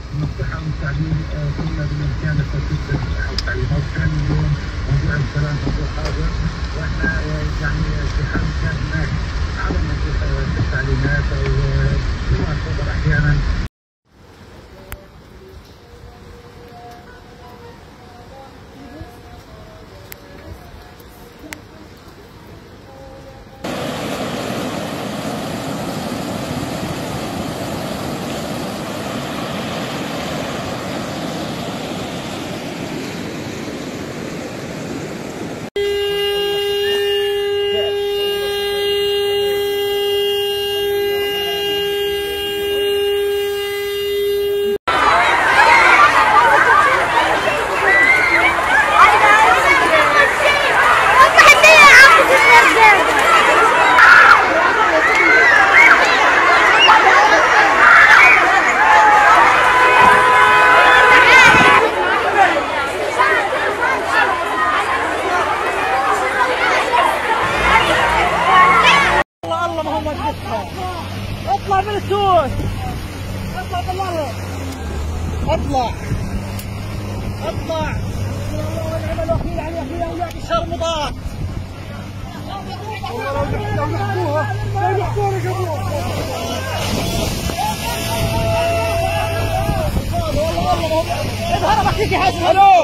النصيحه والتعليم كنا بالامكان تثبت النصيحه والتعليمات. كان اليوم موضوع السلام موضوع حاضر، واحنا يعني في حال كان هناك عدم التعليمات او سوء الخبر احيانا. اطلع من السوق، اطلع بالله، اطلع اطلع. الله ونعم الوكيل على اولياء الشهر مضاد. والله لو يحكوها جابوها. والله اظهر بحكيك يا حاج. الو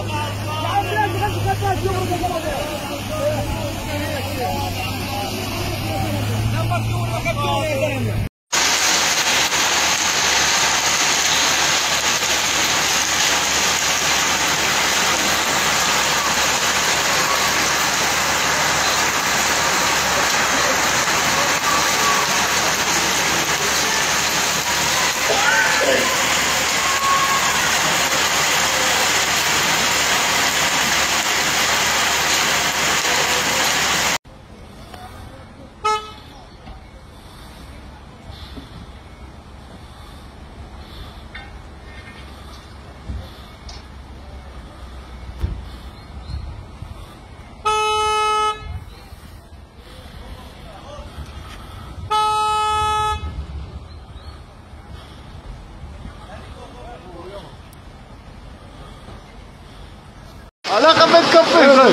הלך הבית קפה,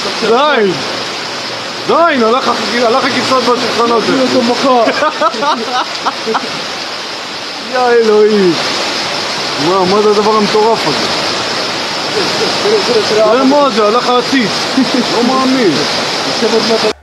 זין, הלך הקיצות בשולחנות. יא אלוהים, מה זה הדבר המטורף הזה? תראה מה זה, הלך העציץ, לא מאמין.